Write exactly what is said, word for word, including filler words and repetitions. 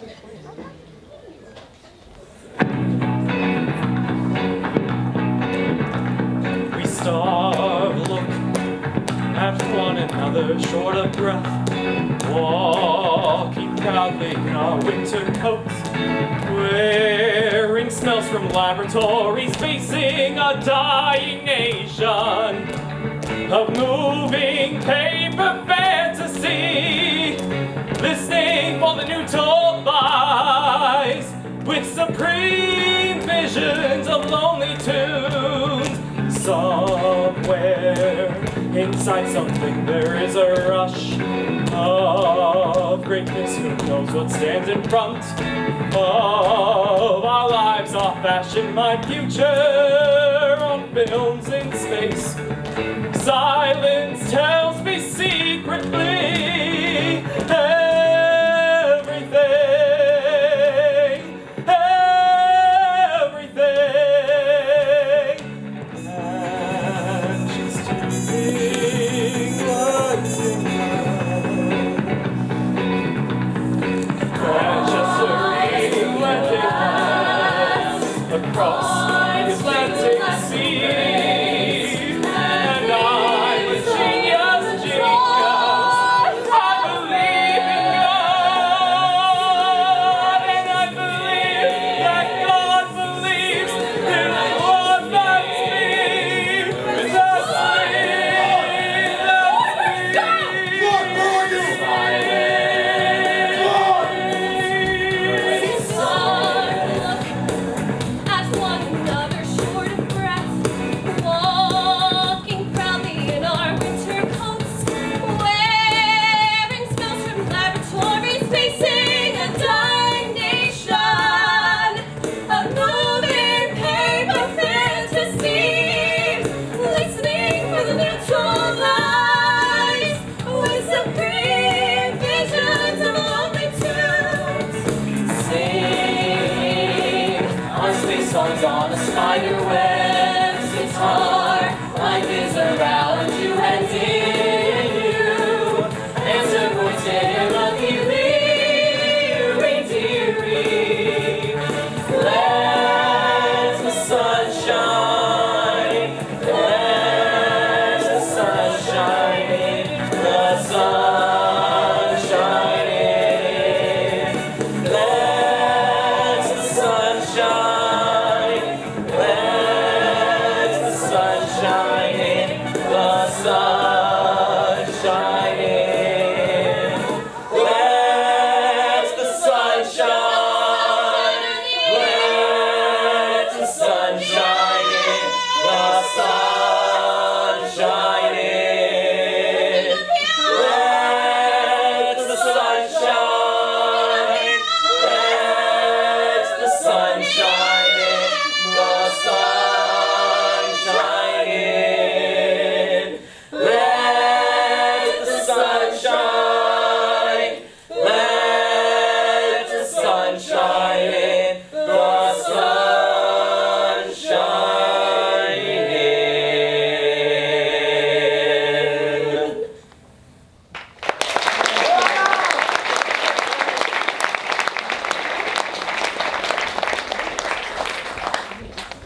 We starve, look at one another, short of breath, walking proudly in our winter coats, wearing smells from laboratories, facing a dying nation of moving paper fantasy, listening for the new told lies, with supreme visions of lonely tunes. Somewhere inside something there is a rush of greatness. Who knows what stands in front of our lives? I'll fashion my future on films in space. Silence tells me secretly everything, everything, and just being lightning Manchester relenting across the Atlantic Sea. On a spider web.